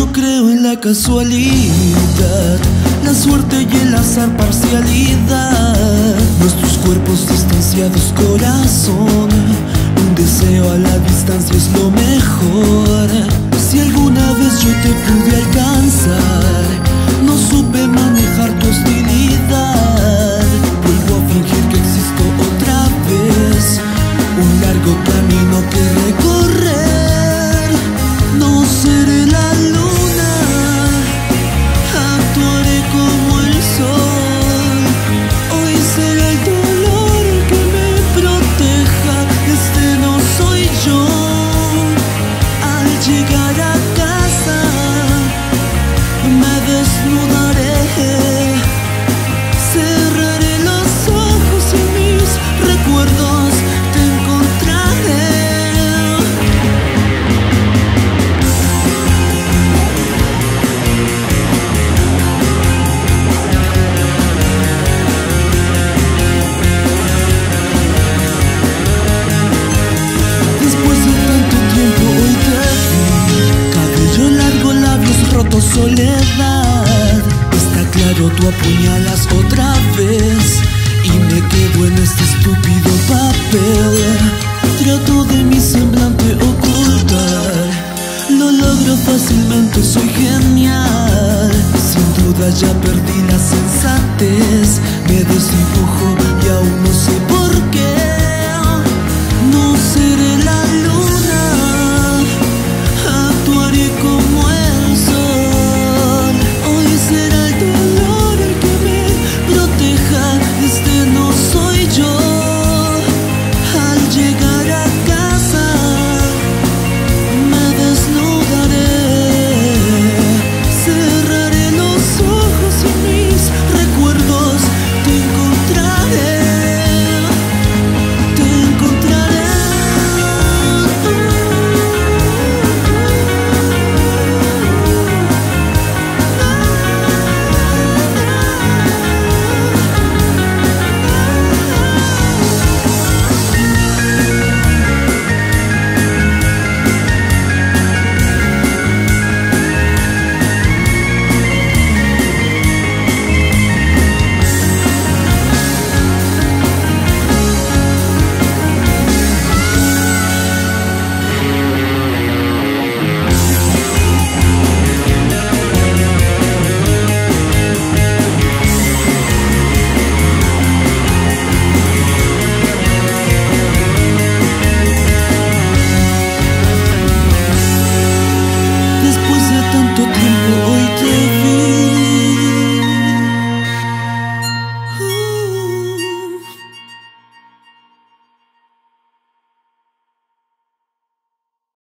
No creo en la casualidad, la suerte y el azar, parcialidad. Nuestros cuerpos distanciados, corazón. Un deseo a la distancia es lo mejor. Si alguna vez yo te pude alcanzar, no supe manejar tu hostilidad. Vuelvo a fingir que existo otra vez. Un largo camino que recorrer. No seré la luna, actuaré como el sol. Hoy será el dolor que me proteja. Este no soy yo. Al llegar a casa me desnudaré, cerraré los ojos y en mis recuerdos te encontraré. Después de tanto tiempo hoy te vi, cabello largo, labios rotos, soledad. Está claro, tú apuñalas otra vez y me quedo en este estúpido papel. Trato de mi semblante ocultar, lo logro fácilmente, soy genial. Sin duda ya perdí la sensatez, me desdibujo y aún no sé